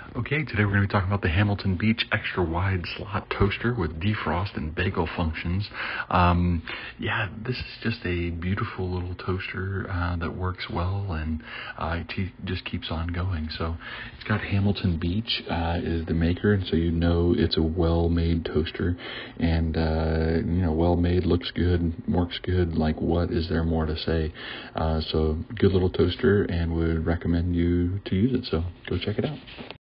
Okay, today we're going to be talking about the Hamilton Beach Extra Wide Slot Toaster with defrost and bagel functions. This is just a beautiful little toaster that works well, and just keeps on going. So it's got Hamilton Beach is the maker, and so you know it's a well-made toaster, and well-made, looks good, works good. Like, what is there more to say? So good little toaster, and would recommend you to use it. So go check it out.